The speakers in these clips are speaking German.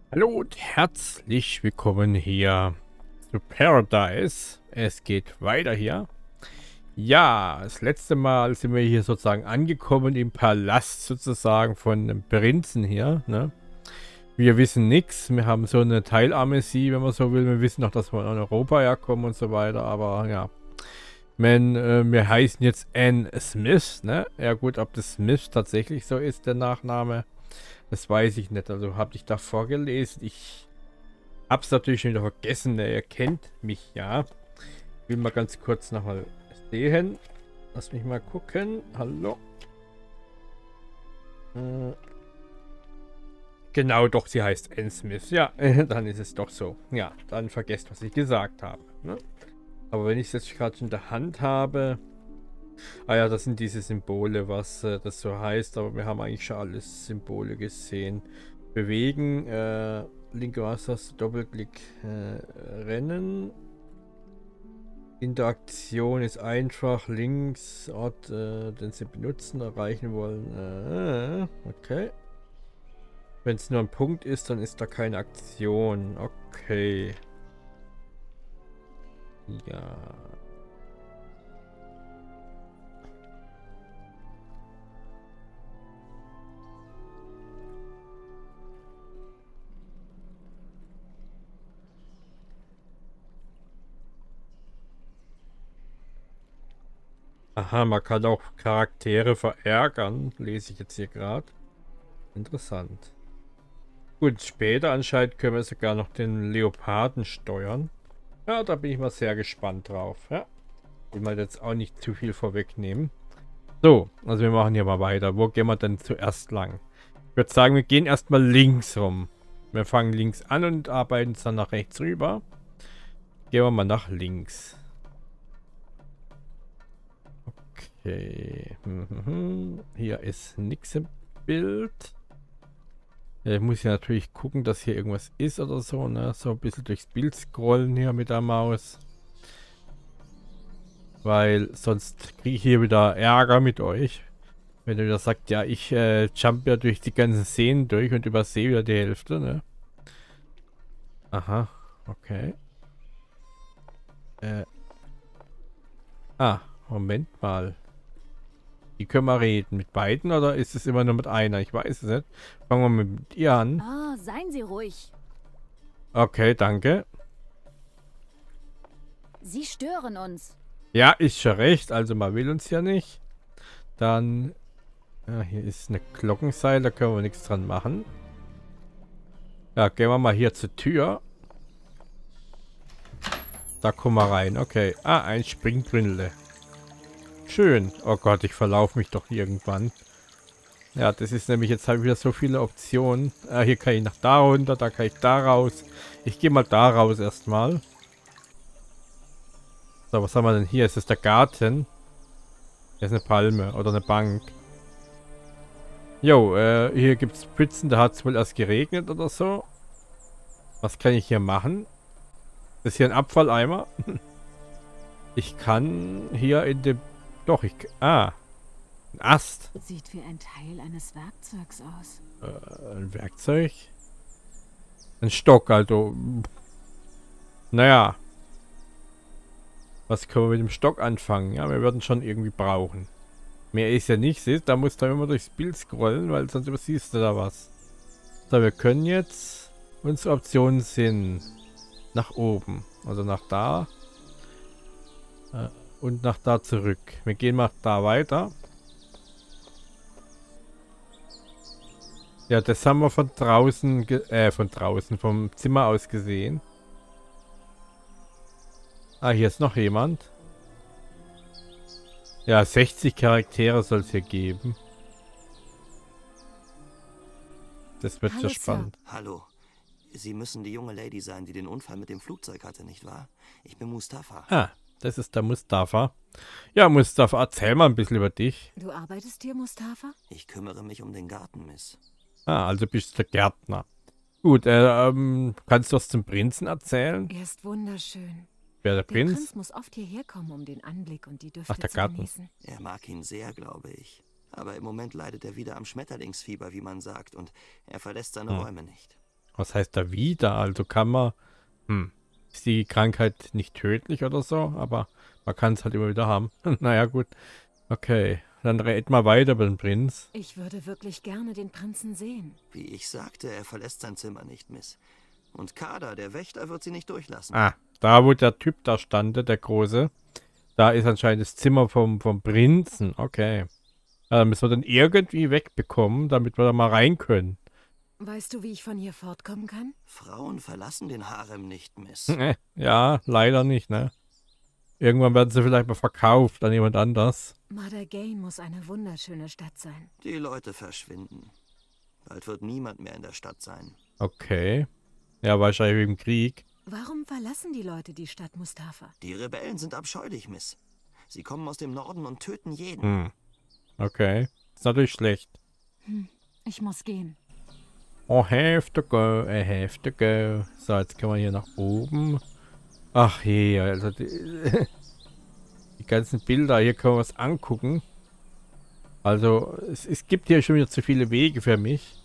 Hallo und herzlich willkommen hier zu Paradise. Es geht weiter hier. Ja, das letzte Mal sind wir hier sozusagen angekommen im Palast sozusagen von dem Prinzen hier, ne? Wir wissen nichts. Wir haben so eine Teilamnesie, wenn man so will. Wir wissen noch, dass wir in Europa herkommen und so weiter, aber ja. Wir heißen jetzt Anne Smith, ne? Ja gut, ob das Smith tatsächlich so ist, der Nachname, das weiß ich nicht. Also habe ich da vorgelesen. Ich hab's natürlich schon wieder vergessen. Er kennt mich ja. Ich will mal ganz kurz nochmal sehen. Lass mich mal gucken. Hallo. Genau, doch, sie heißt Anne Smith. Ja, dann ist es doch so. Ja, dann vergesst, was ich gesagt habe. Ne? Aber wenn ich es jetzt gerade in der Hand habe. Ah ja, das sind diese Symbole, was das so heißt. Aber wir haben eigentlich schon alles Symbole gesehen. Bewegen, linke Wassertaste, Doppelklick, rennen. Interaktion ist einfach. Links, Ort, den Sie benutzen, erreichen wollen. Okay. Wenn es nur ein Punkt ist, dann ist da keine Aktion. Okay. Ja. Aha, man kann auch Charaktere verärgern. Lese ich jetzt hier gerade. Interessant. Gut, später anscheinend können wir sogar noch den Leoparden steuern. Ja, da bin ich mal sehr gespannt drauf. Ja. Will mal jetzt auch nicht zu viel vorwegnehmen. So, also wir machen hier mal weiter. Wo gehen wir denn zuerst lang? Ich würde sagen, wir gehen erstmal links rum. Wir fangen links an und arbeiten es dann nach rechts rüber. Gehen wir mal nach links. Okay. Hier ist nichts im Bild. Ja, ich muss ja natürlich gucken, dass hier irgendwas ist oder so, ne? So ein bisschen durchs Bild scrollen hier mit der Maus. Weil sonst kriege ich hier wieder Ärger mit euch. Wenn ihr wieder sagt, ja, ich jump ja durch die ganzen Szenen durch und übersehe wieder die Hälfte, ne? Aha, okay. Moment mal. Die können wir reden. Mit beiden oder ist es immer nur mit einer? Ich weiß es nicht. Fangen wir mit ihr an. Ah, seien Sie ruhig. Okay, danke. Sie stören uns. Ja, ist schon recht. Also man will uns ja nicht. Dann, ja, hier ist eine Glockenseil. Da können wir nichts dran machen. Ja, gehen wir mal hier zur Tür. Da kommen wir rein. Okay. Ah, ein Springbrille. Schön. Oh Gott, ich verlaufe mich doch irgendwann. Ja, das ist nämlich, jetzt habe ich wieder so viele Optionen. Hier kann ich nach da runter, da kann ich da raus. Ich gehe mal da raus erstmal. So, was haben wir denn hier? Ist das der Garten? Hier ist eine Palme oder eine Bank. Jo, hier gibt es Pfützen, da hat es wohl erst geregnet oder so. Was kann ich hier machen? Ist hier ein Abfalleimer? Ich kann hier in dem... Doch, ein Ast. Sieht wie ein Teil eines Werkzeugs aus. Ein Werkzeug? Ein Stock, also... Naja. Was können wir mit dem Stock anfangen? Ja, wir würden schon irgendwie brauchen. Mehr ist ja nicht, siehst, da musst du immer durchs Bild scrollen, weil sonst übersiehst du da was. So, wir können jetzt... Unsere Optionen sind... Nach oben. Also nach da. Und nach da zurück. Wir gehen mal da weiter. Ja, das haben wir von draußen, vom Zimmer aus gesehen. Ah, hier ist noch jemand. Ja, 60 Charaktere soll es hier geben. Das wird Hallo, ja Sir. spannend. Hallo. Sie müssen die junge Lady sein, die den Unfall mit dem Flugzeug hatte, nicht wahr? Ich bin Mustafa. Ah, das ist der Mustafa. Ja, Mustafa, erzähl mal ein bisschen über dich. Du arbeitest hier, Mustafa? Ich kümmere mich um den Garten, Miss. Ah, also bist du der Gärtner. Gut, kannst du was zum Prinzen erzählen? Er ist wunderschön. Wer der Der Prinz? Prinz muss oft hierher kommen, um den Anblick und die Düfte Ach, der zu Garten. genießen. Er mag ihn sehr, glaube ich. Aber im Moment leidet er wieder am Schmetterlingsfieber, wie man sagt, und er verlässt seine Räume nicht. Was heißt da wieder? Also kann man... Ist die Krankheit nicht tödlich oder so? Aber man kann es halt immer wieder haben. Naja, gut. Okay. Dann red mal weiter über den Prinz. Ich würde wirklich gerne den Prinzen sehen. Wie ich sagte, er verlässt sein Zimmer nicht, Miss. Und Kader, der Wächter, wird sie nicht durchlassen. Ah, da wo der Typ da stand, der Große. Da ist anscheinend das Zimmer vom Prinzen. Okay. Ja, dann müssen wir dann irgendwie wegbekommen, damit wir da mal rein können. Weißt du, wie ich von hier fortkommen kann? Frauen verlassen den Harem nicht, Miss. Ja, leider nicht, ne? Irgendwann werden sie vielleicht mal verkauft an jemand anders. Madagain muss eine wunderschöne Stadt sein. Die Leute verschwinden. Bald wird niemand mehr in der Stadt sein. Okay. Ja, wahrscheinlich im Krieg. Warum verlassen die Leute die Stadt, Mustafa? Die Rebellen sind abscheulich, Miss. Sie kommen aus dem Norden und töten jeden. Okay. Ist natürlich schlecht. Ich muss gehen. I have to go, I have to go. So, jetzt können wir hier nach oben. Ach je, also die ganzen Bilder, hier können wir was angucken. Also, es gibt hier schon wieder zu viele Wege für mich.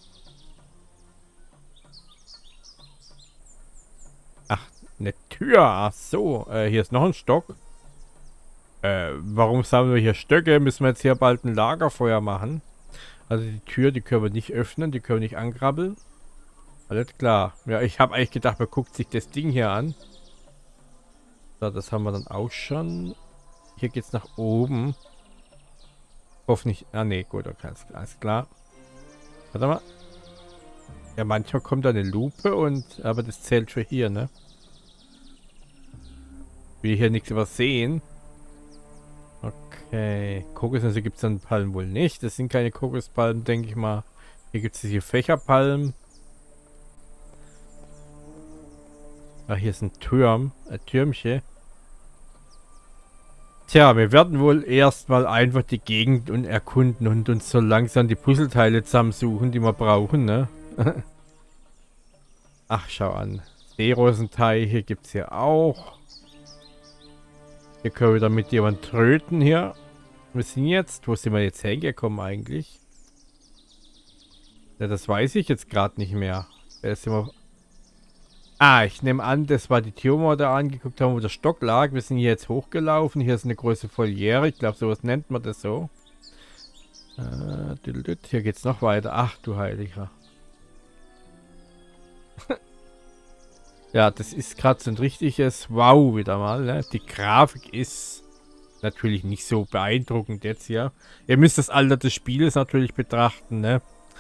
Ach, eine Tür. Ach so, hier ist noch ein Stock. Warum sammeln wir hier Stöcke? Müssen wir jetzt hier bald ein Lagerfeuer machen? Also die Tür, die können wir nicht öffnen, die können wir nicht ankrabbeln. Alles klar. Ja, ich habe eigentlich gedacht, man guckt sich das Ding hier an. So, das haben wir dann auch schon. Hier geht's nach oben. Hoffentlich. Ah, ne, gut, okay, alles klar. Warte mal. Ja, manchmal kommt da eine Lupe und. Aber das zählt für hier, ne? Will hier nichts übersehen. Okay. Kokosnüsse gibt es dann Palmen wohl nicht. Das sind keine Kokospalmen, denke ich mal. Hier gibt es diese Fächerpalmen. Ah, hier ist ein Turm. Ein Türmchen. Tja, wir werden wohl erstmal einfach die Gegend erkunden und uns so langsam die Puzzleteile zusammensuchen, die wir brauchen, ne? Ach, schau an. Seerosenteil, hier gibt es hier auch. Hier können wir wieder mit jemandem tröten hier. Wir sind jetzt... Wo sind wir jetzt hergekommen eigentlich? Ja, das weiß ich jetzt gerade nicht mehr. Ich nehme an, das war die Tür, wo wir da angeguckt haben, wo der Stock lag. Wir sind hier jetzt hochgelaufen. Hier ist eine große Voliere. Ich glaube, sowas nennt man das so. Hier geht's noch weiter. Ach, du Heiliger. Ja, das ist gerade so ein richtiges Wow wieder mal. Ne? Die Grafik ist natürlich nicht so beeindruckend jetzt hier. Ihr müsst das Alter des Spieles natürlich betrachten. Ne?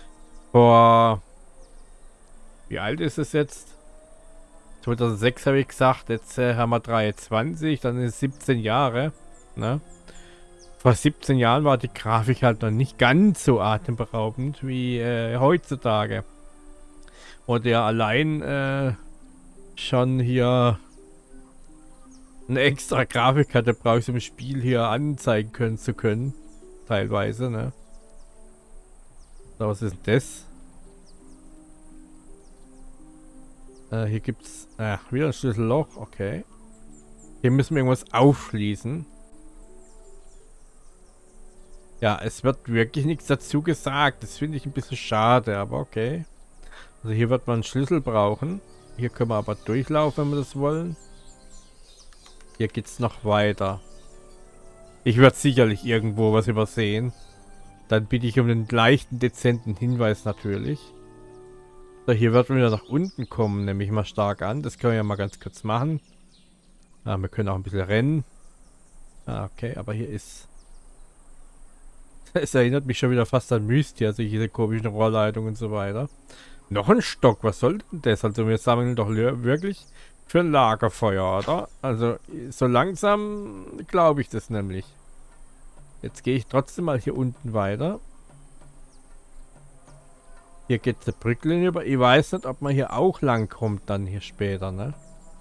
Wie alt ist es jetzt? 2006 habe ich gesagt. Jetzt haben wir 23. Dann ist es 17 Jahre. Ne? Vor 17 Jahren war die Grafik halt noch nicht ganz so atemberaubend wie heutzutage. Und ja allein... schon hier eine extra Grafik hatte, brauche ich im Spiel hier anzeigen zu können. Teilweise, ne? So, was ist denn das? Hier gibt's wieder ein Schlüsselloch, okay. Hier müssen wir irgendwas aufschließen. Ja, es wird wirklich nichts dazu gesagt. Das finde ich ein bisschen schade, aber okay. Also hier wird man einen Schlüssel brauchen. Hier können wir aber durchlaufen, wenn wir das wollen. Hier geht es noch weiter. Ich werde sicherlich irgendwo was übersehen. Dann bitte ich um den leichten, dezenten Hinweis natürlich. So, hier wird man wieder nach unten kommen, nehme ich mal stark an. Das können wir ja mal ganz kurz machen. Wir können auch ein bisschen rennen. Okay, aber hier ist... Es erinnert mich schon wieder fast an Mystia, also diese komischen Rohrleitungen und so weiter. Noch ein Stock, was soll denn das? Also wir sammeln doch wirklich für ein Lagerfeuer, oder? Also so langsam glaube ich das nämlich. Jetzt gehe ich trotzdem mal hier unten weiter. Hier geht eine Brücke über. Ich weiß nicht, ob man hier auch lang kommt dann hier später, ne?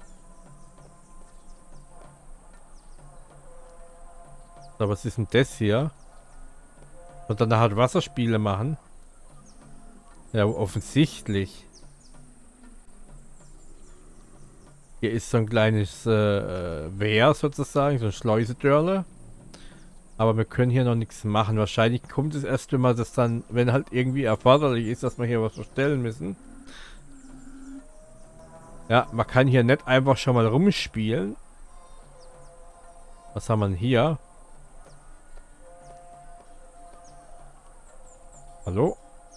So, was ist denn das hier? Und dann halt Wasserspiele machen. Ja, offensichtlich. Hier ist so ein kleines Wehr sozusagen, so ein Schleusetörle. Aber wir können hier noch nichts machen. Wahrscheinlich kommt es erst, wenn man das dann, wenn halt irgendwie erforderlich ist, dass wir hier was verstellen müssen. Ja, man kann hier nicht einfach schon mal rumspielen. Was haben wir denn hier? Hallo?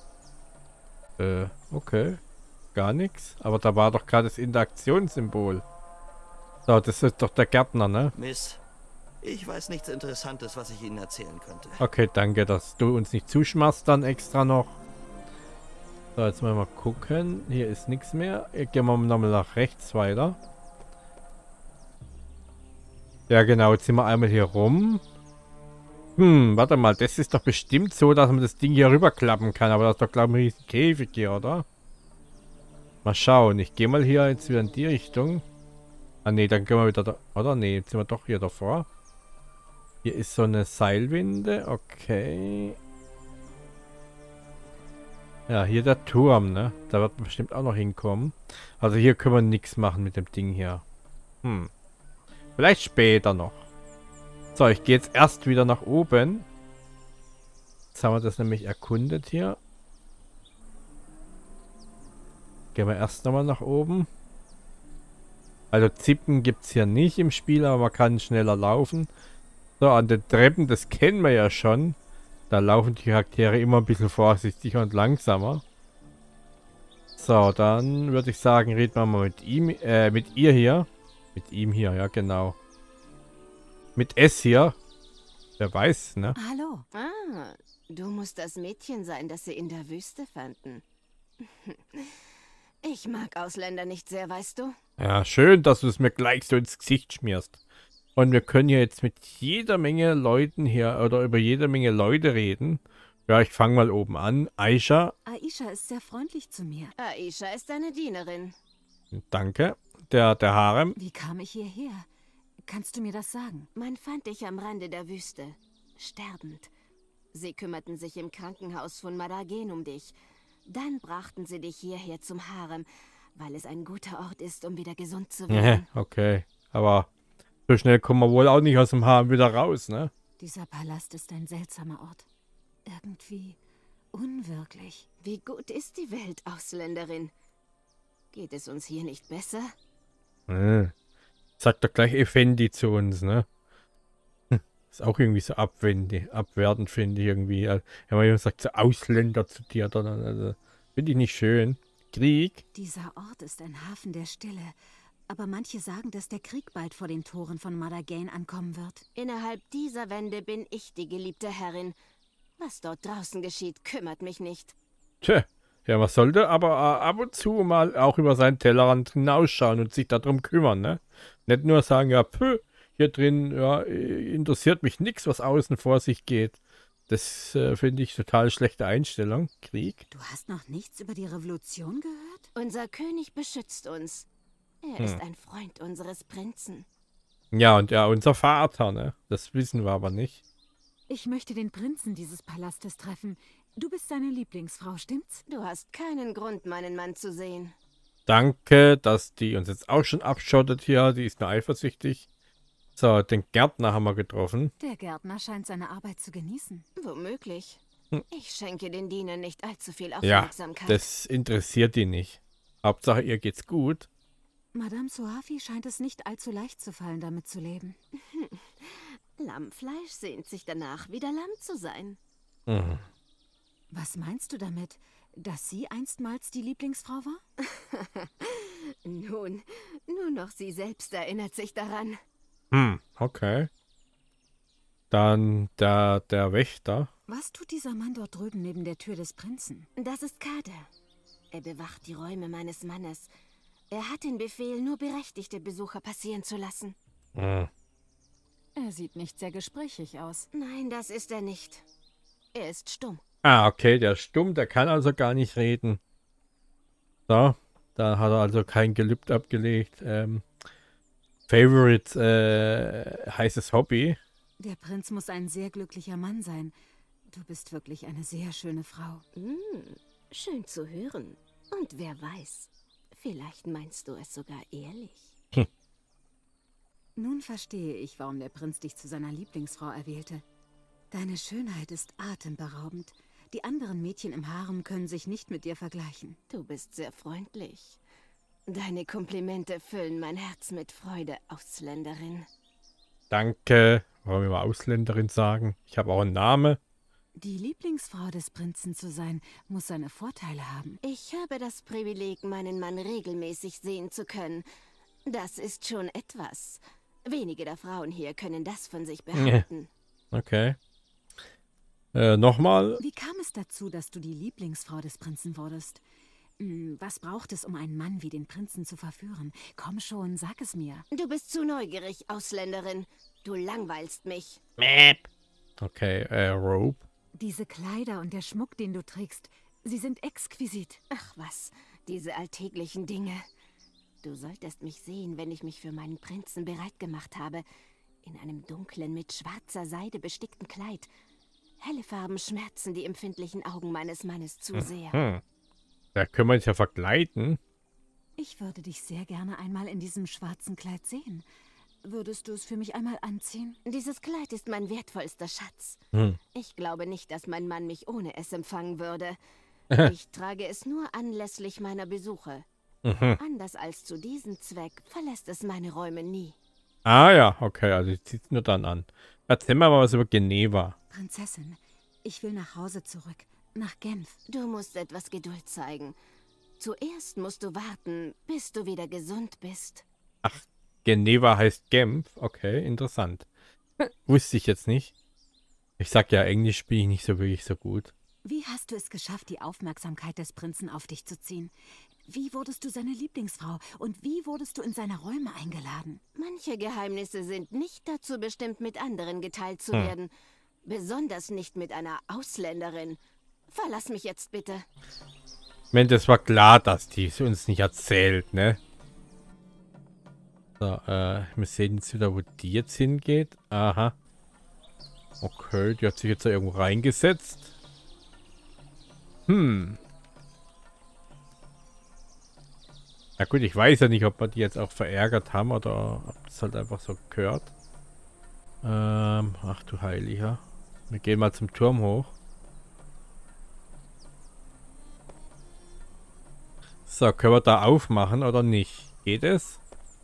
Okay. Gar nichts. Aber da war doch gerade das Interaktionssymbol. So, das ist doch der Gärtner, ne? Miss, ich weiß nichts Interessantes, was ich Ihnen erzählen könnte. Okay, danke, dass du uns nicht zuschmachst dann extra noch. So, jetzt mal gucken. Hier ist nichts mehr. Gehen wir nochmal nach rechts weiter. Ja, genau. Jetzt sind wir einmal hier rum. Warte mal. Das ist doch bestimmt so, dass man das Ding hier rüberklappen kann. Aber das ist doch, glaube ich, ein riesen Käfig hier, oder? Mal schauen. Ich gehe mal hier jetzt wieder in die Richtung. Ah, nee, dann gehen wir wieder da. Oder? Nee, jetzt sind wir doch hier davor. Hier ist so eine Seilwinde. Okay. Ja, hier der Turm, ne? Da wird man bestimmt auch noch hinkommen. Also hier können wir nichts machen mit dem Ding hier. Vielleicht später noch. So, ich gehe jetzt erst wieder nach oben. Jetzt haben wir das nämlich erkundet hier. Gehen wir erst nochmal nach oben. Also Zippen gibt es hier nicht im Spiel, aber man kann schneller laufen. So, an den Treppen, das kennen wir ja schon. Da laufen die Charaktere immer ein bisschen vorsichtiger und langsamer. So, dann würde ich sagen, reden wir mal mit ihm, mit ihr hier. Mit ihm hier, ja genau. Mit S hier. Wer weiß, ne? Hallo. Ah, du musst das Mädchen sein, das sie in der Wüste fanden. Ich mag Ausländer nicht sehr, weißt du? Ja, schön, dass du es mir gleich so ins Gesicht schmierst. Und wir können hier jetzt mit jeder Menge Leuten hier oder über jede Menge Leute reden. Ja, ich fange mal oben an. Aisha. Aisha ist sehr freundlich zu mir. Aisha ist deine Dienerin. Danke. Der Harem. Wie kam ich hierher? Kannst du mir das sagen? Man fand dich am Rande der Wüste, sterbend. Sie kümmerten sich im Krankenhaus von Madagen um dich. Dann brachten sie dich hierher zum Harem, weil es ein guter Ort ist, um wieder gesund zu werden. Okay, aber so schnell kommen wir wohl auch nicht aus dem Harem wieder raus, ne? Dieser Palast ist ein seltsamer Ort. Irgendwie unwirklich. Wie gut ist die Welt, Ausländerin? Geht es uns hier nicht besser? Sagt doch gleich Effendi zu uns, ne? Ist auch irgendwie so abwertend, finde ich irgendwie. Wenn man jemand sagt, so Ausländer zu dir, dann also, finde ich nicht schön. Krieg? Dieser Ort ist ein Hafen der Stille. Aber manche sagen, dass der Krieg bald vor den Toren von Madagen ankommen wird. Innerhalb dieser Wände bin ich die geliebte Herrin. Was dort draußen geschieht, kümmert mich nicht. Tja, ja, man sollte aber ab und zu mal auch über seinen Tellerrand hinausschauen und sich darum kümmern, ne? Nicht nur sagen, ja, hier drin, ja, interessiert mich nichts, was außen vor sich geht. Das finde ich total schlechte Einstellung. Krieg? Du hast noch nichts über die Revolution gehört? Unser König beschützt uns. Er ist ein Freund unseres Prinzen. Ja, und ja, unser Vater, ne? Das wissen wir aber nicht. Ich möchte den Prinzen dieses Palastes treffen. Du bist seine Lieblingsfrau, stimmt's? Du hast keinen Grund, meinen Mann zu sehen. Danke, dass die uns jetzt auch schon abschottet hier. Die ist mir eifersüchtig. So, den Gärtner haben wir getroffen. Der Gärtner scheint seine Arbeit zu genießen. Womöglich. Ich schenke den Dienern nicht allzu viel Ja, Aufmerksamkeit. das interessiert die nicht. Hauptsache, ihr geht's gut. Madame Suafi scheint es nicht allzu leicht zu fallen, damit zu leben. Lammfleisch sehnt sich danach, wieder Lamm zu sein. Mhm. Was meinst du damit? Dass sie einstmals die Lieblingsfrau war? Nun, nur noch sie selbst erinnert sich daran. Okay. Dann der Wächter. Was tut dieser Mann dort drüben neben der Tür des Prinzen? Das ist Kader. Er bewacht die Räume meines Mannes. Er hat den Befehl, nur berechtigte Besucher passieren zu lassen. Er sieht nicht sehr gesprächig aus. Nein, das ist er nicht. Er ist stumm. Ah, okay, der ist stumm, der kann also gar nicht reden. So, da hat er also kein Gelübde abgelegt. Favorite heißes Hobby. Der Prinz muss ein sehr glücklicher Mann sein. Du bist wirklich eine sehr schöne Frau. Schön zu hören. Und wer weiß, vielleicht meinst du es sogar ehrlich. Nun verstehe ich, warum der Prinz dich zu seiner Lieblingsfrau erwählte. Deine Schönheit ist atemberaubend. Die anderen Mädchen im Harem können sich nicht mit dir vergleichen. Du bist sehr freundlich. Deine Komplimente füllen mein Herz mit Freude, Ausländerin. Danke. Wollen wir mal Ausländerin sagen? Ich habe auch einen Namen. Die Lieblingsfrau des Prinzen zu sein, muss seine Vorteile haben. Ich habe das Privileg, meinen Mann regelmäßig sehen zu können. Das ist schon etwas. Wenige der Frauen hier können das von sich behaupten. Okay. Nochmal. Wie kam es dazu, dass du die Lieblingsfrau des Prinzen wurdest? Was braucht es, um einen Mann wie den Prinzen zu verführen? Komm schon, sag es mir. Du bist zu neugierig, Ausländerin. Du langweilst mich. Okay, Robe. Diese Kleider und der Schmuck, den du trägst, sie sind exquisit. Ach was, diese alltäglichen Dinge. Du solltest mich sehen, wenn ich mich für meinen Prinzen bereit gemacht habe. In einem dunklen, mit schwarzer Seide bestickten Kleid. Helle Farben schmerzen die empfindlichen Augen meines Mannes zu sehr. Da können wir uns ja verkleiden. Ich würde dich sehr gerne einmal in diesem schwarzen Kleid sehen. Würdest du es für mich einmal anziehen? Dieses Kleid ist mein wertvollster Schatz. Ich glaube nicht, dass mein Mann mich ohne es empfangen würde. Ich trage es nur anlässlich meiner Besuche. Anders als zu diesem Zweck verlässt es meine Räume nie. Ah ja, okay, also ich ziehe es nur dann an. Erzähl mir mal was über Geneva. Prinzessin, ich will nach Hause zurück. Nach Genf. Du musst etwas Geduld zeigen. Zuerst musst du warten, bis du wieder gesund bist. Ach, Geneva heißt Genf. Okay, interessant. Wusste ich jetzt nicht. Ich sag ja, Englisch bin ich nicht so wirklich so gut. Wie hast du es geschafft, die Aufmerksamkeit des Prinzen auf dich zu ziehen? Wie wurdest du seine Lieblingsfrau und wie wurdest du in seine Räume eingeladen? Manche Geheimnisse sind nicht dazu bestimmt, mit anderen geteilt zu werden. Besonders nicht mit einer Ausländerin. Verlass mich jetzt bitte. Mensch, das war klar, dass die es uns nicht erzählt, ne? So, wir sehen jetzt wieder, wo die jetzt hingeht. Aha. Okay, die hat sich jetzt da irgendwo reingesetzt. Na gut, ich weiß ja nicht, ob wir die jetzt auch verärgert haben oder ob das halt einfach so gehört. Ach du Heiliger. Wir gehen mal zum Turm hoch. So, können wir da aufmachen oder nicht? Geht es?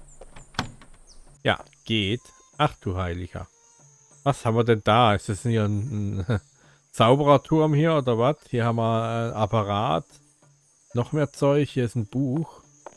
Ja, geht. Ach du Heiliger. Was haben wir denn da? Ist das hier ein Zaubererturm hier oder was? Hier haben wir ein Apparat. Noch mehr Zeug. Hier ist ein Buch.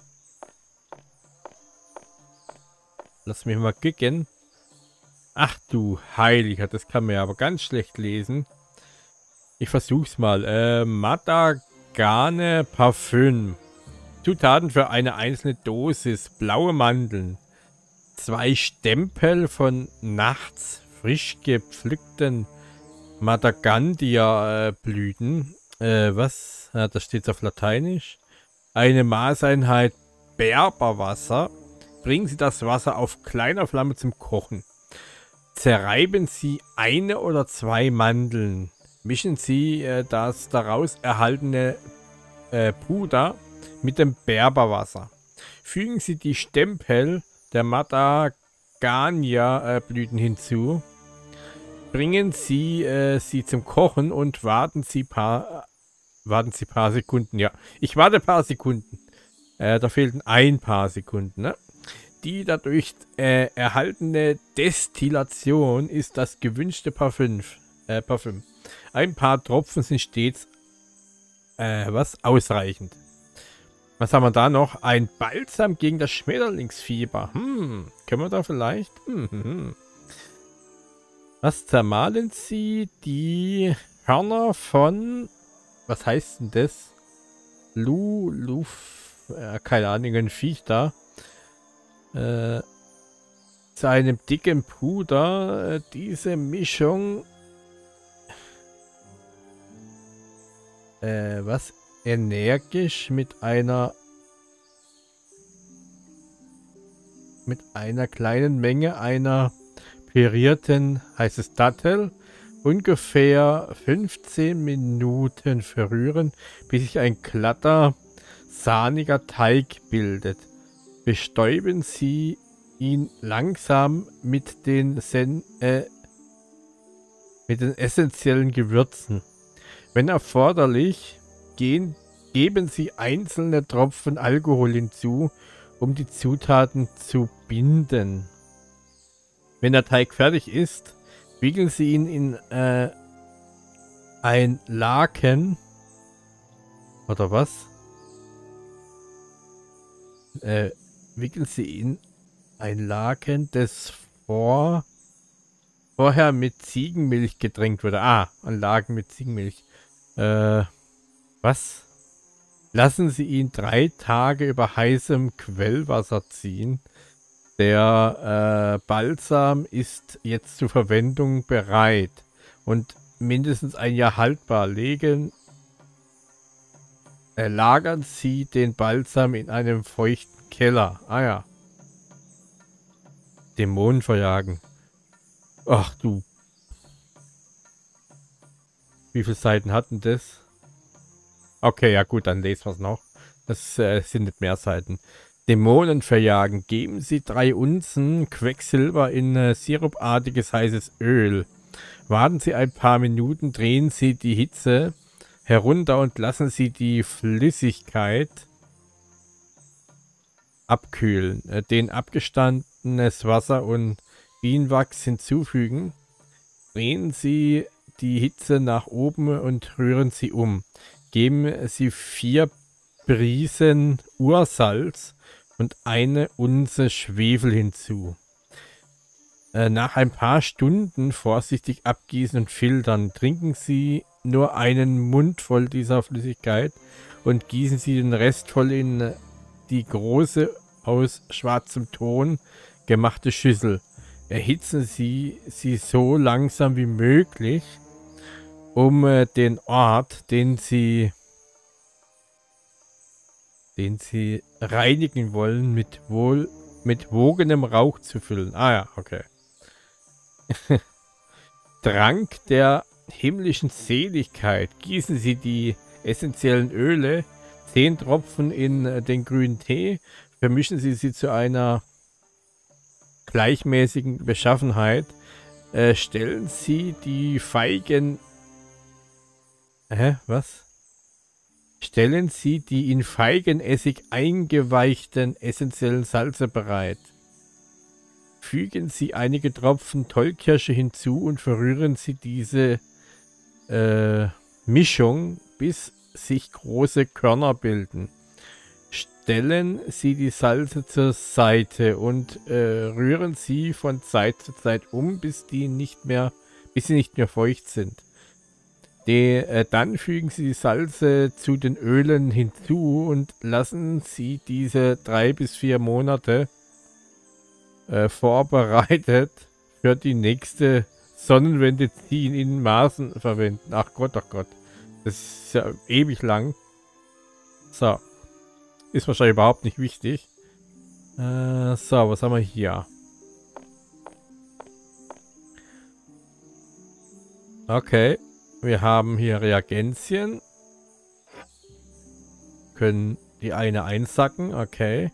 Lass mich mal kicken. Ach du Heiliger, das kann man ja aber ganz schlecht lesen. Ich versuch's mal. Madagane Parfüm. Zutaten für eine einzelne Dosis. Blaue Mandeln. 2 Stempel von nachts frisch gepflückten Madagandia-Blüten. Was? Ja, das steht auf Lateinisch. Eine Maßeinheit Berberwasser. Bringen Sie das Wasser auf kleiner Flamme zum Kochen. Zerreiben Sie 1 oder 2 Mandeln. Mischen Sie das daraus erhaltene Puder mit dem Berberwasser. Fügen Sie die Stempel der Madagania-Blüten hinzu. Bringen Sie sie zum Kochen und warten Sie paar Sekunden. Ja, ich warte ein paar Sekunden. Da fehlten ein paar Sekunden, ne? Die dadurch erhaltene Destillation ist das gewünschte Parfüm. Ein paar Tropfen sind stets ausreichend. Was haben wir da noch? Ein Balsam gegen das Schmetterlingsfieber. Können wir da vielleicht? Was zermahlen Sie? Die Hörner von... Was heißt denn das? Keine Ahnung, ein Viech da. Zu einem dicken Puder. Diese Mischung... was? Energisch mit einer kleinen Menge einer pürierten, heißt es Dattel, ungefähr 15 Minuten verrühren, bis sich ein glatter, sahniger Teig bildet. Bestäuben Sie ihn langsam mit den essentiellen Gewürzen. Wenn erforderlich, gehen Geben Sie einzelne Tropfen Alkohol hinzu, um die Zutaten zu binden. Wenn der Teig fertig ist, wickeln Sie ihn in ein Laken. Oder was? Wickeln Sie ihn ein Laken, das vorher mit Ziegenmilch getränkt wurde. Ah, ein Laken mit Ziegenmilch. Was? Lassen Sie ihn 3 Tage über heißem Quellwasser ziehen. Der Balsam ist jetzt zur Verwendung bereit und mindestens ein Jahr haltbar. Lagern Sie den Balsam in einem feuchten Keller. Ah ja. Dämonen verjagen. Ach du. Wie viele Seiten hatten das? Okay, ja gut, dann lesen wir es noch. Das sind nicht mehr Seiten. Dämonen verjagen. Geben Sie 3 Unzen Quecksilber in sirupartiges heißes Öl. Warten Sie ein paar Minuten, drehen Sie die Hitze herunter und lassen Sie die Flüssigkeit abkühlen. Den abgestandenes Wasser und Bienenwachs hinzufügen. Drehen Sie die Hitze nach oben und rühren Sie um. Geben Sie 4 Prisen Ursalz und 1 Unze Schwefel hinzu. Nach ein paar Stunden vorsichtig abgießen und filtern. Trinken Sie nur einen Mund voll dieser Flüssigkeit und gießen Sie den Rest voll in die große, aus schwarzem Ton gemachte Schüssel. Erhitzen Sie sie so langsam wie möglich, um den Ort, den Sie reinigen wollen, mit wogendem Rauch zu füllen. Ah ja, okay. Trank der himmlischen Seligkeit. Gießen Sie die essentiellen Öle, 10 Tropfen in den grünen Tee, vermischen Sie sie zu einer gleichmäßigen Beschaffenheit. Stellen Sie die Feigen... was? Stellen Sie die in Feigenessig eingeweichten essentiellen Salze bereit. Fügen Sie einige Tropfen Tollkirsche hinzu und verrühren Sie diese Mischung, bis sich große Körner bilden. Stellen Sie die Salze zur Seite und rühren Sie von Zeit zu Zeit um, bis sie nicht mehr feucht sind. Dann fügen Sie die Salze zu den Ölen hinzu und lassen Sie diese 3 bis 4 Monate vorbereitet für die nächste Sonnenwende ziehen in Maßen verwenden. Ach Gott, ach Gott. Das ist ja ewig lang. So. Ist wahrscheinlich überhaupt nicht wichtig. So, was haben wir hier? Okay. Wir haben hier Reagenzien. Können die eine einsacken. Okay.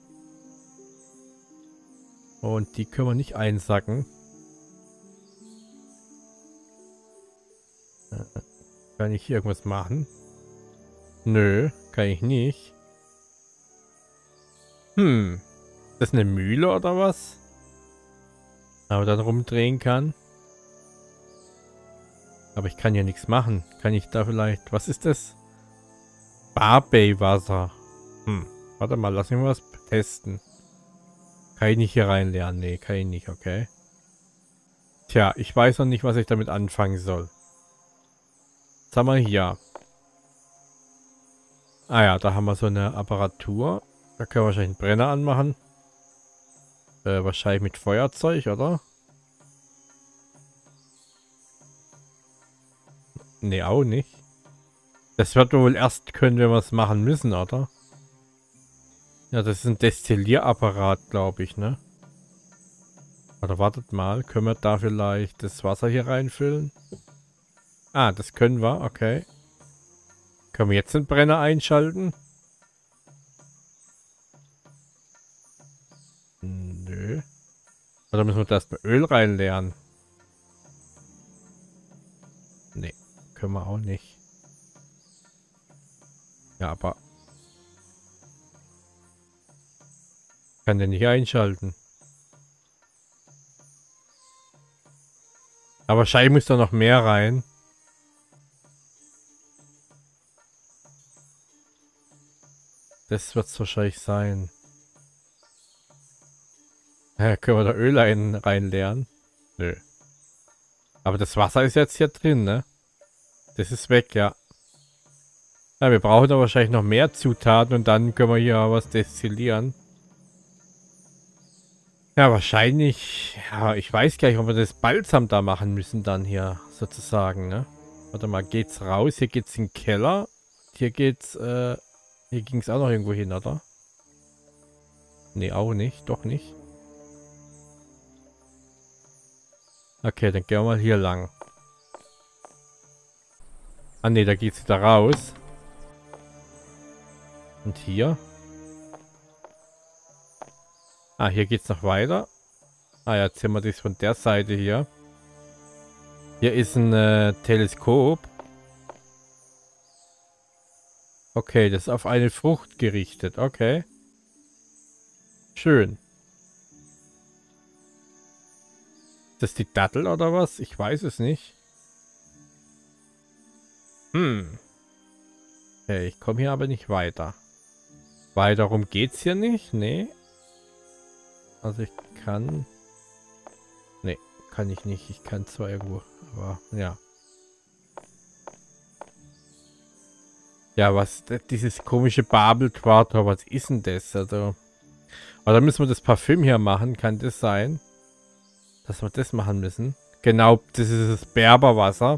Und die können wir nicht einsacken. Kann ich hier irgendwas machen? Nö, kann ich nicht. Das ist eine Mühle oder was? Aber dann rumdrehen kann. Aber ich kann ja nichts machen. Kann ich da vielleicht... Was ist das? Barbey-Wasser. Warte mal, lass mich mal was testen. Kann ich nicht hier reinlernen? Nee, kann ich nicht, okay. Tja, ich weiß noch nicht, was ich damit anfangen soll. Was haben wir hier? Ah ja, da haben wir so eine Apparatur. Da können wir wahrscheinlich einen Brenner anmachen. Wahrscheinlich mit Feuerzeug, oder? Nee, auch nicht. Das wird wohl erst können, wenn wir es machen müssen, oder? Ja, das ist ein Destillierapparat, glaube ich, ne? Oder wartet mal, können wir da vielleicht das Wasser hier reinfüllen? Ah, das können wir, okay. Können wir jetzt den Brenner einschalten? Nö. Oder müssen wir da erstmal Öl reinleeren? Nee, können wir auch nicht. Ja, aber Kann den nicht einschalten. Aber wahrscheinlich muss da noch mehr rein. Das wird es wahrscheinlich sein. Ja, können wir da Öl reinleeren? Nö. Aber das Wasser ist jetzt hier drin, ne? Das ist weg, ja. Ja, wir brauchen da wahrscheinlich noch mehr Zutaten und dann können wir hier was destillieren. Ja, wahrscheinlich. Ja, ich weiß gar nicht, ob wir das Balsam da machen müssen dann hier, sozusagen, ne? Warte mal, geht's raus? Hier geht's in den Keller. Hier geht's, hier ging es auch noch irgendwo hin, oder? Nee, auch nicht. Doch nicht. Okay, dann gehen wir mal hier lang. Ah ne, da geht's wieder raus. Und hier? Ah, hier geht's noch weiter. Ah ja, jetzt sehen wir das von der Seite hier. Hier ist ein Teleskop. Okay, das ist auf eine Frucht gerichtet. Okay. Schön. Ist das die Dattel oder was? Ich weiß es nicht. Okay, ich komme hier aber nicht weiter. Weiterum geht's hier nicht? Nee. Also ich kann... Nee, kann ich nicht. Ich kann zwar irgendwo... Aber, ja. Ja, was... Dieses komische Babelquarter, was ist denn das? Also... Aber dann müssen wir das Parfüm hier machen. Kann das sein? Dass wir das machen müssen? Genau, das ist das Berberwasser.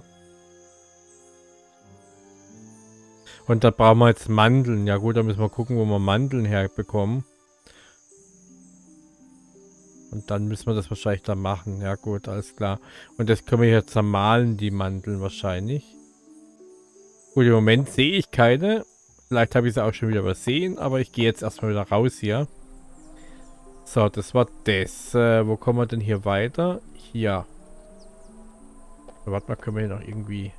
Und da brauchen wir jetzt Mandeln. Ja gut, da müssen wir gucken, wo wir Mandeln herbekommen. Und dann müssen wir das wahrscheinlich da machen. Ja gut, alles klar. Und das können wir hier zermahlen, die Mandeln wahrscheinlich. Gut, im Moment sehe ich keine. Vielleicht habe ich sie auch schon wieder übersehen, aber ich gehe jetzt erstmal wieder raus hier. So, das war das. Wo kommen wir denn hier weiter? Hier. Warte mal, können wir hier noch irgendwie...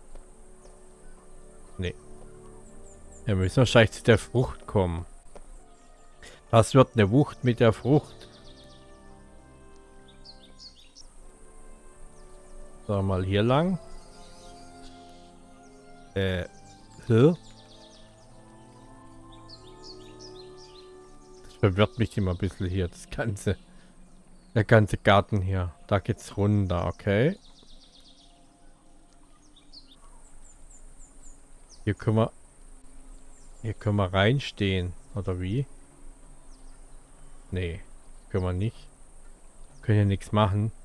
Nee. Ja, wir müssen wahrscheinlich zu der Frucht kommen. Das wird eine Wucht mit der Frucht. So, mal hier lang. Hä? Das verwirrt mich immer ein bisschen hier, das ganze... Der ganze Garten hier. Da geht's runter, okay. Hier können wir... Hier können wir reinstehen. Oder wie? Nee. Können wir nicht. Können hier nichts machen.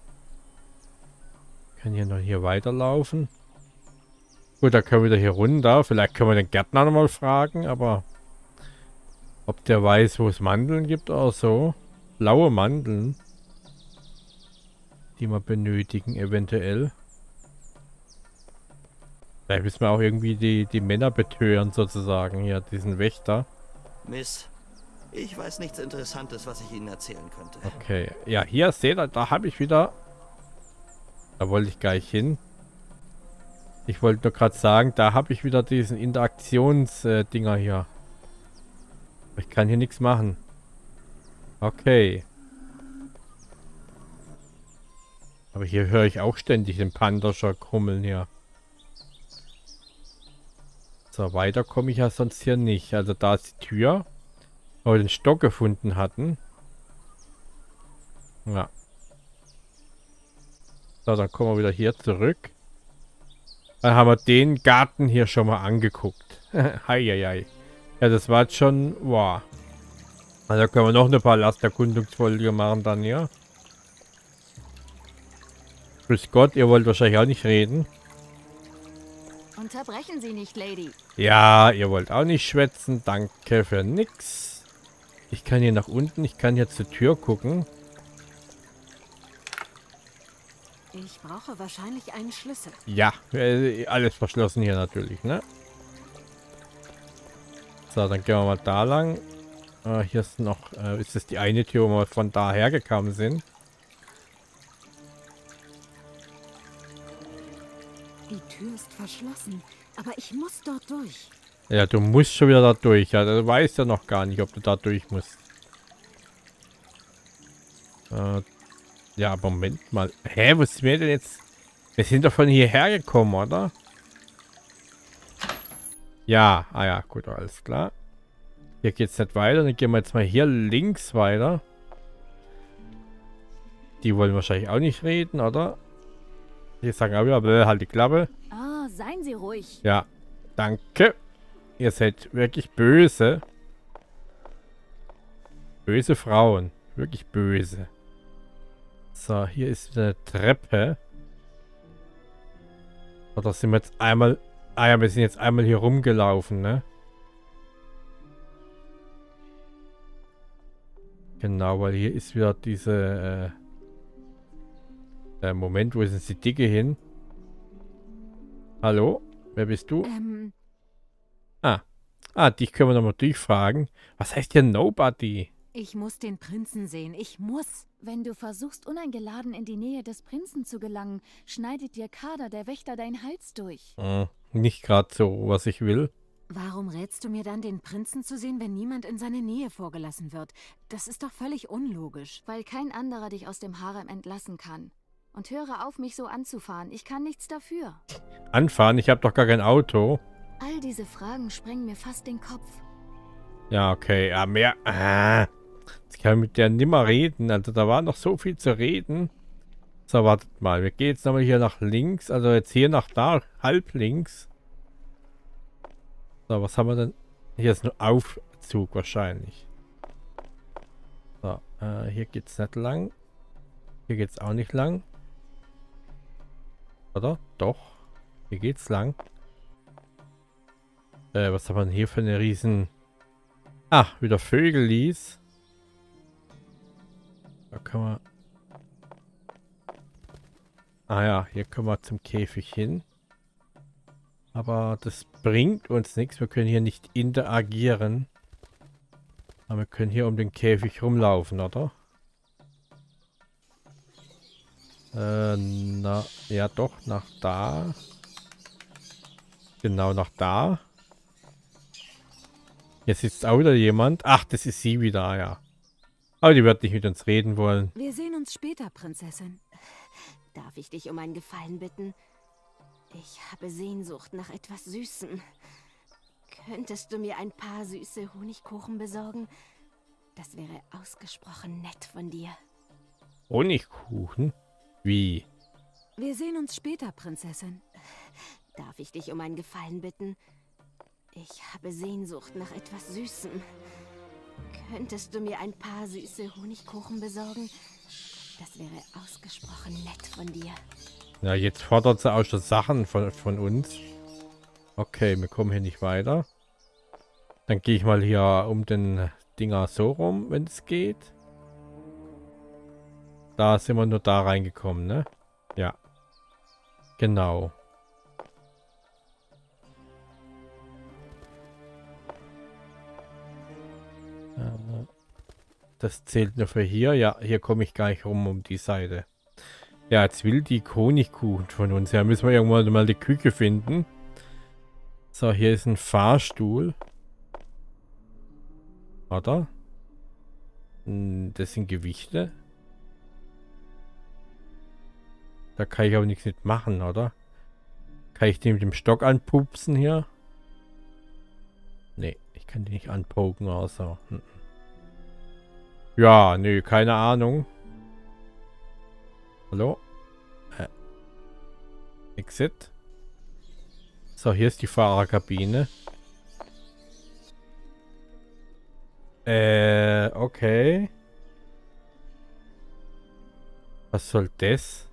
Können hier noch hier weiterlaufen. Gut, da können wir wieder hier runter. Vielleicht können wir den Gärtner nochmal fragen, aber... Ob der weiß, wo es Mandeln gibt oder so. Blaue Mandeln. Die wir benötigen, eventuell. Vielleicht müssen wir auch irgendwie die Männer betören, sozusagen. Hier, diesen Wächter. Miss, ich weiß nichts Interessantes, was ich Ihnen erzählen könnte. Okay. Ja, hier, seht ihr, da habe ich wieder... Da wollte ich gleich hin. Ich wollte nur gerade sagen, da habe ich wieder diesen Interaktionsdinger hier. Ich kann hier nichts machen. Okay. Aber hier höre ich auch ständig den Panderscher krummeln hier. So, weiter komme ich ja sonst hier nicht. Also da ist die Tür. Wo wir den Stock gefunden hatten. Ja. So, dann kommen wir wieder hier zurück. Dann haben wir den Garten hier schon mal angeguckt. Heieiei. Ja, das war jetzt schon... Wow. Also können wir noch eine Palasterkundungsfolge machen dann, ja. Grüß Gott, ihr wollt wahrscheinlich auch nicht reden. Unterbrechen Sie nicht, Lady. Ja, ihr wollt auch nicht schwätzen. Danke für nix. Ich kann hier nach unten. Ich kann hier zur Tür gucken. Ich brauche wahrscheinlich einen Schlüssel. Ja, alles verschlossen hier natürlich, ne? So, dann gehen wir mal da lang. Hier ist noch, ist das die eine Tür, wo wir von daher gekommen sind? Die Tür ist verschlossen, aber ich muss dort durch. Ja, du musst schon wieder da durch. Ja, du weißt ja noch gar nicht, ob du da durch musst. Ja, Moment mal. Hä, wo sind wir denn jetzt? Wir sind doch von hierher gekommen, oder? Ja, ah ja, gut, alles klar. Hier geht's nicht weiter. Dann gehen wir jetzt mal hier links weiter. Die wollen wahrscheinlich auch nicht reden, oder? Die sagen auch wieder, halt die Klappe. Oh, seien Sie ruhig. Ja, danke. Ihr seid wirklich böse. Böse Frauen. Wirklich böse. So, hier ist wieder eine Treppe. Oder sind wir jetzt einmal... Ah ja, wir sind jetzt einmal hier rumgelaufen, ne? Genau, weil hier ist wieder diese... Moment, wo ist jetzt die Dicke hin? Hallo? Wer bist du? Dich können wir nochmal durchfragen. Was heißt hier Nobody? Ich muss den Prinzen sehen. Ich muss. Wenn du versuchst, uneingeladen in die Nähe des Prinzen zu gelangen, schneidet dir Kader, der Wächter, deinen Hals durch. Nicht gerade so, was ich will. Warum rätst du mir dann, den Prinzen zu sehen, wenn niemand in seine Nähe vorgelassen wird? Das ist doch völlig unlogisch. Weil kein anderer dich aus dem Harem entlassen kann. Und höre auf, mich so anzufahren. Ich kann nichts dafür. Anfahren? Ich habe doch gar kein Auto. All diese Fragen sprengen mir fast den Kopf. Ja, okay. Ja, mehr... Jetzt kann ich mit der nimmer reden. Also da war noch so viel zu reden. So, wartet mal. Wir gehen jetzt nochmal hier nach links. Also jetzt hier nach da. Halb links. So, was haben wir denn? Hier ist nur Aufzug wahrscheinlich. So, hier geht's nicht lang. Hier geht's auch nicht lang. Oder? Doch. Hier geht's lang. Was haben wir denn hier für eine riesen... Ah, wieder Vögelis. Da können wir... Ah ja, hier können wir zum Käfig hin. Aber das bringt uns nichts. Wir können hier nicht interagieren. Aber wir können hier um den Käfig rumlaufen, oder? Na, ja doch, nach da. Genau, nach da. Hier sitzt auch wieder jemand. Ach, das ist sie wieder, ja. Aber die wird nicht mit uns reden wollen. Wir sehen uns später, Prinzessin. Darf ich dich um einen Gefallen bitten? Ich habe Sehnsucht nach etwas Süßem. Könntest du mir ein paar süße Honigkuchen besorgen? Das wäre ausgesprochen nett von dir. Honigkuchen? Wie? Wir sehen uns später, Prinzessin. Darf ich dich um einen Gefallen bitten? Ich habe Sehnsucht nach etwas Süßem. Könntest du mir ein paar süße Honigkuchen besorgen? Das wäre ausgesprochen nett von dir. Ja, jetzt fordert sie auch schon Sachen von uns. Okay, wir kommen hier nicht weiter. Dann gehe ich mal hier um den Dinger so rum, wenn es geht. Da sind wir nur da reingekommen, ne? Ja. Genau. Das zählt nur für hier. Ja, hier komme ich gar nicht rum um die Seite. Ja, jetzt will die Honigkuchen von uns. Ja, müssen wir irgendwann mal die Küche finden. So, hier ist ein Fahrstuhl. Oder? Das sind Gewichte. Da kann ich aber nichts mit machen, oder? Kann ich den mit dem Stock anpupsen hier? Nee, ich kann den nicht anpoken, also. Ja, nö, keine Ahnung. Hallo? Exit. So, hier ist die Fahrerkabine. Okay. Was soll das?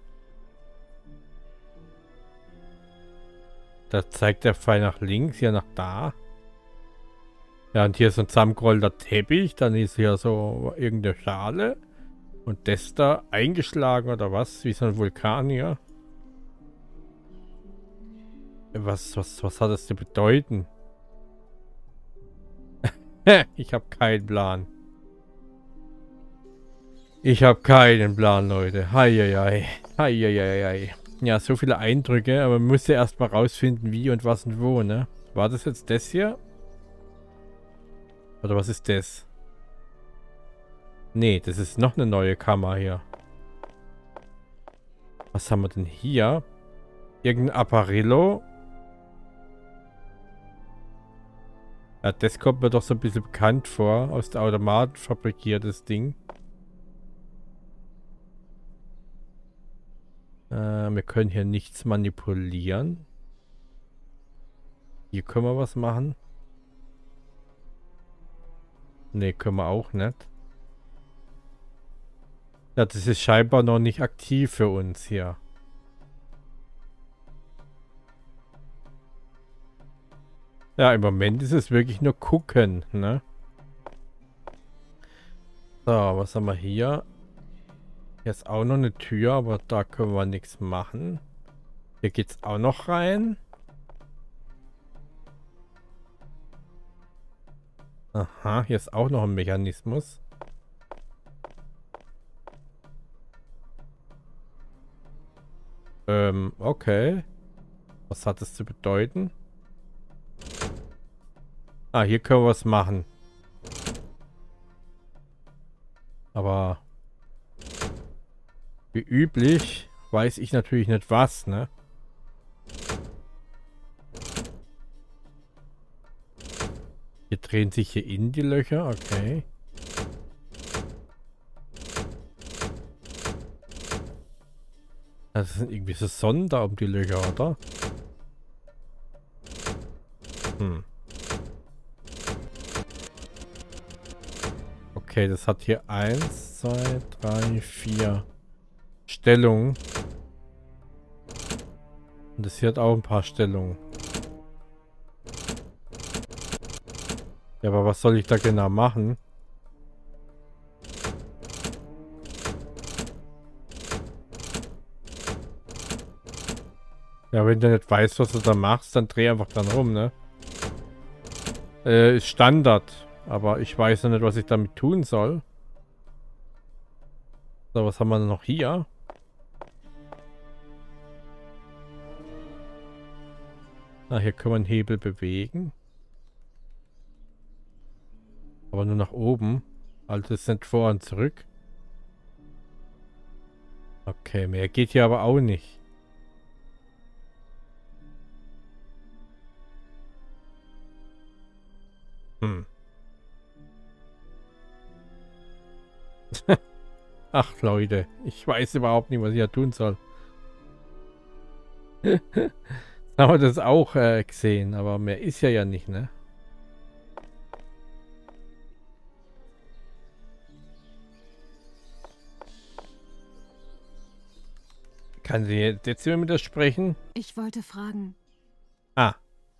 Da zeigt der Pfeil nach links, hier nach da. Ja, und hier ist ein zusammengerollter Teppich. Dann ist hier so irgendeine Schale. Und das da eingeschlagen oder was? Wie so ein Vulkan hier. Was hat das zu bedeuten? Ich habe keinen Plan. Ich habe keinen Plan, Leute. Heieiei. Heieiei. Ja, so viele Eindrücke, aber man muss ja erstmal rausfinden, wie und was und wo, ne? War das jetzt das hier? Oder was ist das? Nee, das ist noch eine neue Kammer hier. Was haben wir denn hier? Irgendein Apparillo. Ja, das kommt mir doch so ein bisschen bekannt vor. Aus der Automatenfabrik hier, das Ding. Wir können hier nichts manipulieren. Hier können wir was machen. Ne, können wir auch nicht. Ja, das ist scheinbar noch nicht aktiv für uns hier. Ja, im Moment ist es wirklich nur gucken, ne? So, was haben wir hier? Hier ist auch noch eine Tür, aber da können wir nichts machen. Hier geht's auch noch rein. Aha, hier ist auch noch ein Mechanismus. Okay. Was hat das zu bedeuten? Ah, hier können wir was machen. Aber wie üblich weiß ich natürlich nicht was, ne? Hier drehen sich hier in die Löcher, okay. Das sind irgendwie so Sonnen da um die Löcher, oder? Hm. Okay, das hat hier 1, 2, 3, 4 Stellungen. Und das hier hat auch ein paar Stellungen. Ja, aber was soll ich da genau machen? Ja, wenn du nicht weißt, was du da machst, dann dreh einfach dann rum, ne? Ist Standard. Aber ich weiß noch nicht, was ich damit tun soll. So, was haben wir noch hier? Ah, hier können wir einen Hebel bewegen. Aber nur nach oben. Also es sind vor und zurück. Okay, mehr geht hier aber auch nicht. Hm. Ach Leute, ich weiß überhaupt nicht, was ich hier tun soll. Jetzt haben wir das auch gesehen, aber mehr ist ja nicht, ne? Kann sie jetzt mit mir sprechen? Ich wollte fragen. Ah.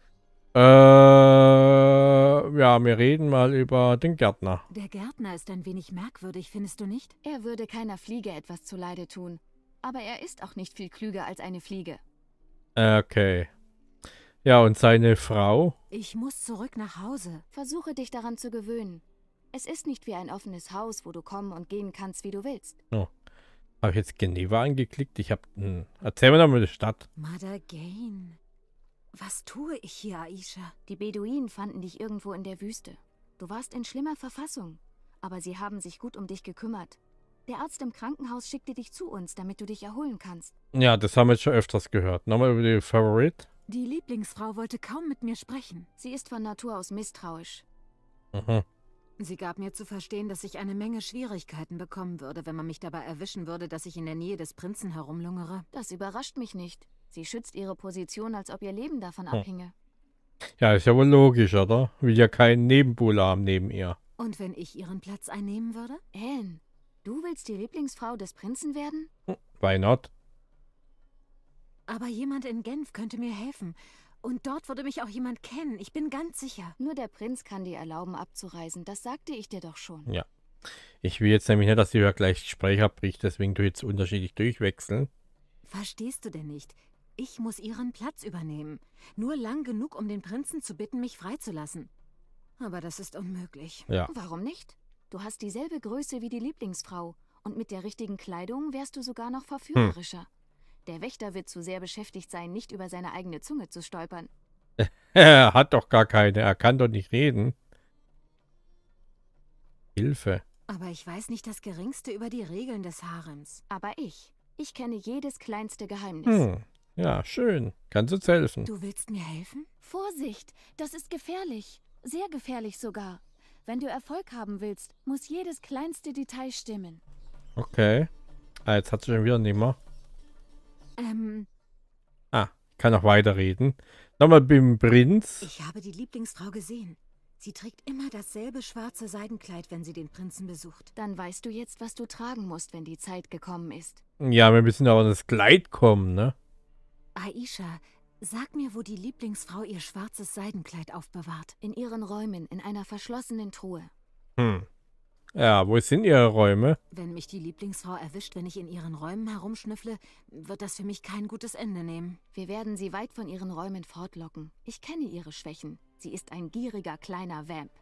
Ja, wir reden mal über den Gärtner. Der Gärtner ist ein wenig merkwürdig, findest du nicht? Er würde keiner Fliege etwas zuleide tun. Aber er ist auch nicht viel klüger als eine Fliege. Okay. Ja, und seine Frau? Ich muss zurück nach Hause. Versuche dich daran zu gewöhnen. Es ist nicht wie ein offenes Haus, wo du kommen und gehen kannst, wie du willst. Oh. Habe ich jetzt Geneva angeklickt? Ich habe... Erzähl mir doch mal die Stadt. Madagain. Was tue ich hier, Aisha? Die Beduinen fanden dich irgendwo in der Wüste. Du warst in schlimmer Verfassung. Aber sie haben sich gut um dich gekümmert. Der Arzt im Krankenhaus schickte dich zu uns, damit du dich erholen kannst. Ja, das haben wir jetzt schon öfters gehört. Nochmal über die Favorit. Die Lieblingsfrau wollte kaum mit mir sprechen. Sie ist von Natur aus misstrauisch. Mhm. Sie gab mir zu verstehen, dass ich eine Menge Schwierigkeiten bekommen würde, wenn man mich dabei erwischen würde, dass ich in der Nähe des Prinzen herumlungere. Das überrascht mich nicht. Sie schützt ihre Position, als ob ihr Leben davon abhinge. Ja, ist ja wohl logisch, oder? Will ja keinen Nebenbuhler haben neben ihr. Und wenn ich ihren Platz einnehmen würde? Anne, du willst die Lieblingsfrau des Prinzen werden? Why not? Aber jemand in Genf könnte mir helfen. Und dort würde mich auch jemand kennen. Ich bin ganz sicher. Nur der Prinz kann dir erlauben, abzureisen. Das sagte ich dir doch schon. Ja. Ich will jetzt nämlich nicht, dass die ja gleich Gespräch abbricht, deswegen du jetzt unterschiedlich durchwechseln. Verstehst du denn nicht? Ich muss ihren Platz übernehmen. Nur lang genug, um den Prinzen zu bitten, mich freizulassen. Aber das ist unmöglich. Ja. Warum nicht? Du hast dieselbe Größe wie die Lieblingsfrau. Und mit der richtigen Kleidung wärst du sogar noch verführerischer. Der Wächter wird zu sehr beschäftigt sein, nicht über seine eigene Zunge zu stolpern. Er hat doch gar keine. Er kann doch nicht reden. Hilfe. Aber ich weiß nicht das Geringste über die Regeln des Harems. Aber ich kenne jedes kleinste Geheimnis. Ja, schön. Kannst uns helfen. Du willst mir helfen? Vorsicht, das ist gefährlich. Sehr gefährlich sogar. Wenn du Erfolg haben willst, muss jedes kleinste Detail stimmen. Okay. Ah, jetzt hat sie schon wieder nicht mehr. Ich kann noch weiterreden. Nochmal beim Prinz. Ich habe die Lieblingsfrau gesehen. Sie trägt immer dasselbe schwarze Seidenkleid, wenn sie den Prinzen besucht. Dann weißt du jetzt, was du tragen musst, wenn die Zeit gekommen ist. Ja, wir müssen aber an das Kleid kommen, ne? Aisha, sag mir, wo die Lieblingsfrau ihr schwarzes Seidenkleid aufbewahrt. In ihren Räumen, in einer verschlossenen Truhe. Ja, wo sind ihre Räume? Wenn mich die Lieblingsfrau erwischt, wenn ich in ihren Räumen herumschnüffle, wird das für mich kein gutes Ende nehmen. Wir werden sie weit von ihren Räumen fortlocken. Ich kenne ihre Schwächen. Sie ist ein gieriger kleiner Vamp.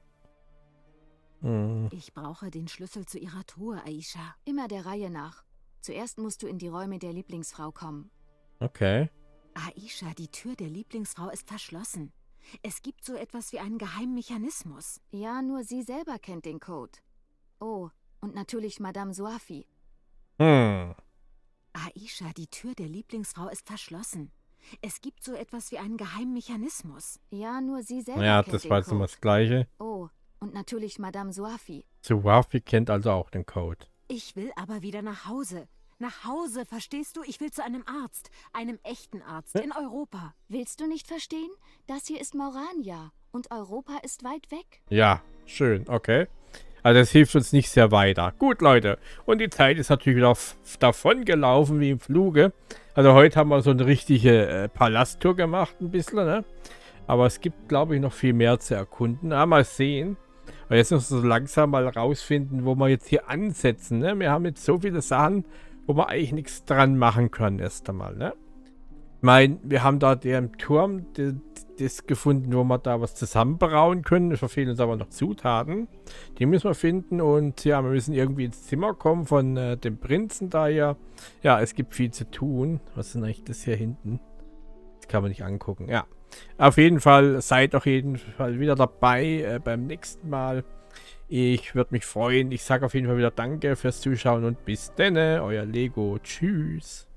Ich brauche den Schlüssel zu ihrer Truhe, Aisha. Immer der Reihe nach. Zuerst musst du in die Räume der Lieblingsfrau kommen. Okay. Aisha, die Tür der Lieblingsfrau ist verschlossen. Es gibt so etwas wie einen geheimen Mechanismus. Ja, nur sie selber kennt den Code. Oh, und natürlich Madame Soafi. Aisha, die Tür der Lieblingsfrau ist verschlossen. Es gibt so etwas wie einen geheimen Mechanismus. Ja, nur sie selber Ja, kennt das den war jetzt Code. immer das Gleiche. Oh, und natürlich Madame Soafi. Soafi kennt also auch den Code. Ich will aber wieder nach Hause. Nach Hause, verstehst du? Ich will zu einem Arzt. Einem echten Arzt in Europa. Willst du nicht verstehen? Das hier ist Maurania und Europa ist weit weg. Ja, schön, okay. Also das hilft uns nicht sehr weiter. Gut, Leute. Und die Zeit ist natürlich wieder davon gelaufen wie im Fluge. Also heute haben wir so eine richtige Palasttour gemacht, ein bisschen, ne? Aber es gibt, glaube ich, noch viel mehr zu erkunden. Mal sehen. Und jetzt müssen wir so langsam mal rausfinden, wo wir jetzt hier ansetzen, ne? Wir haben jetzt so viele Sachen, wo wir eigentlich nichts dran machen können erst einmal, ne? Ich meine, wir haben da den Turm, das gefunden, wo wir da was zusammenbrauen können. Es verfehlen uns aber noch Zutaten. Die müssen wir finden und ja, wir müssen irgendwie ins Zimmer kommen von dem Prinzen da hier. Ja, es gibt viel zu tun. Was ist denn eigentlich das hier hinten? Das kann man nicht angucken. Ja, auf jeden Fall seid auf jeden Fall wieder dabei beim nächsten Mal. Ich würde mich freuen. Ich sage auf jeden Fall wieder Danke fürs Zuschauen und bis denne. Euer Lego. Tschüss.